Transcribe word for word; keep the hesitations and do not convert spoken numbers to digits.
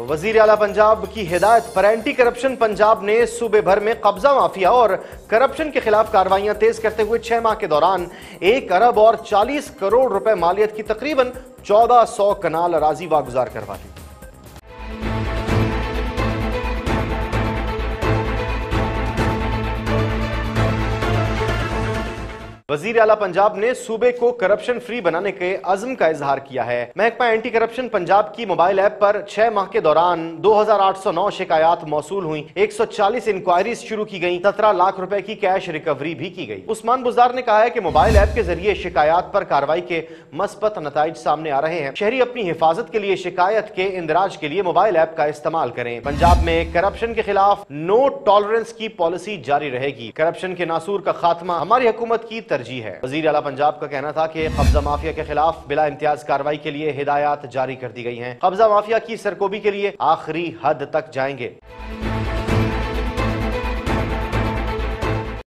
वजीर आला पंजाब की हिदायत पर एंटी करप्शन पंजाब ने सूबे भर में कब्जा माफिया और करप्शन के खिलाफ कार्रवाइयां तेज करते हुए छह माह के दौरान एक अरब और चालीस करोड़ रुपए मालियत की तकरीबन चौदह सौ कनाल अराजी वागुजार करवा ली। वजीर आला पंजाब ने सूबे को करप्शन फ्री बनाने के अज़्म का इजहार किया है। महकमा एंटी करप्शन पंजाब की मोबाइल ऐप पर छह माह के दौरान दो हजार आठ सौ नौ शिकायत मौसूल हुई, एक सौ चालीस इंक्वायरीज शुरू की गई, सत्रह लाख रुपए की कैश रिकवरी भी की गई। उस्मान बुज़दार ने कहा है कि मोबाइल ऐप के जरिए शिकायत पर कार्रवाई के मस्बत नताइज सामने आ रहे हैं। शहरी अपनी हिफाजत के लिए शिकायत के इंदराज के लिए मोबाइल ऐप का इस्तेमाल करें। पंजाब में करप्शन के खिलाफ नो टॉलरेंस की पॉलिसी जारी रहेगी। करप्शन के नासूर का खात्मा हमारी हुकूमत की जी है। वजीर आला पंजाब का कहना था कि कब्जा माफिया के खिलाफ बिला इम्तियाज कार्रवाई के लिए हिदायत जारी कर दी गई हैं। कब्जा माफिया की सरकोबी के लिए आखिरी हद तक जाएंगे।